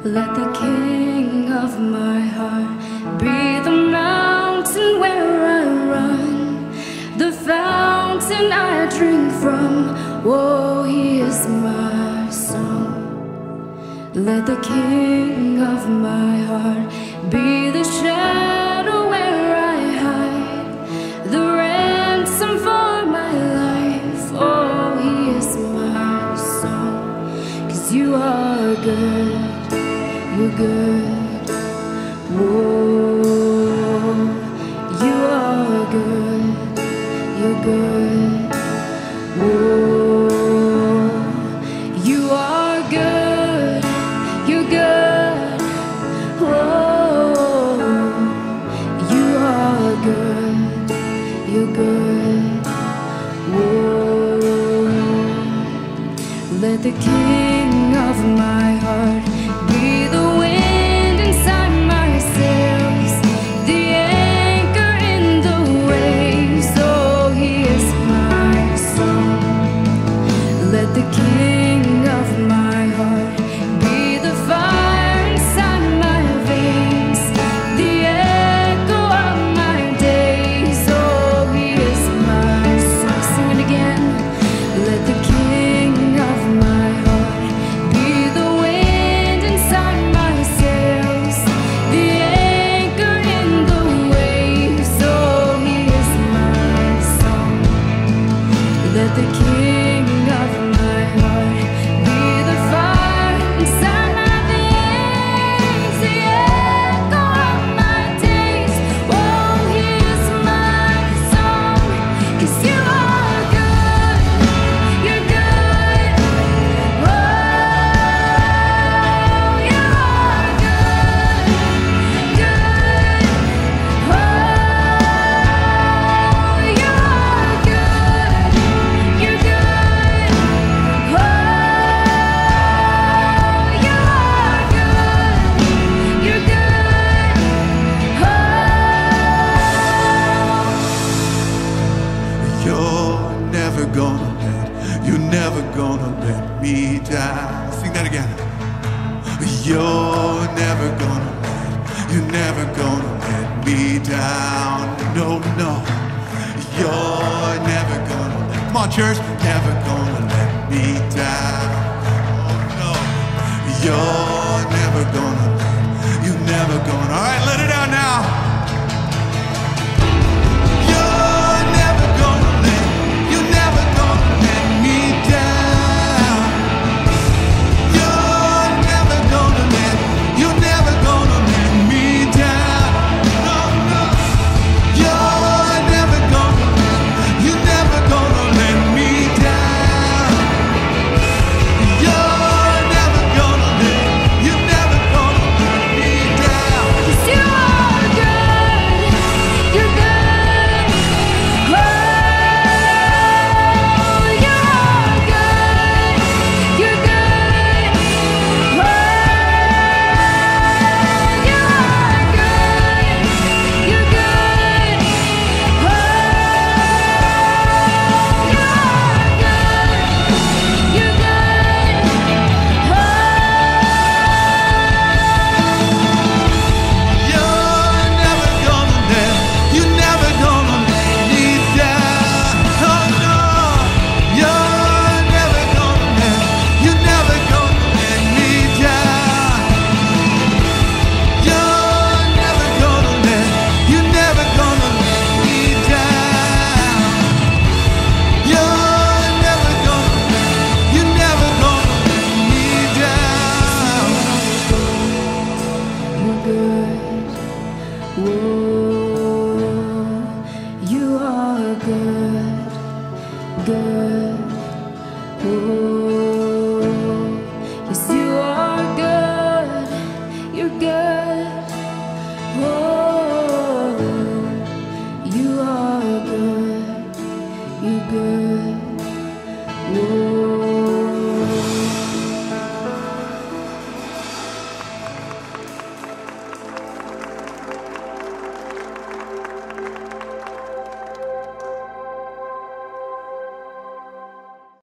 Let the king of my heart be the mountain where I run, the fountain I drink from. Oh, he is my song. Let the king of my heart be the shadow where I hide, the ransom for my life. Oh, he is my song. 'Cause you are good, you're good. Whoa, you are good, you're good. Whoa, you are good, you're good. Whoa, you are good, you're good. Whoa, let the king of my heart be the wind inside my sails, the anchor in the waves. Oh, he is my song. Let the king of my heart be the fire inside my veins, the echo of my days. Oh, he is my song. Sing it again. Let the king of my heart be the wind inside my sails, the anchor in the waves. Oh, he is my song. Let the king of my heart be the fire inside my veins, the echo of my days. Oh, he is my song. 'Cause you are good, you're good. Oh, you are good, good. Oh, you are good, you're good. Oh, you are good, you're good. You're never gonna let me down. Sing that again. You're never gonna let me down. No, no. You're never gonna let, come on church, never gonna let me down. Oh no. You're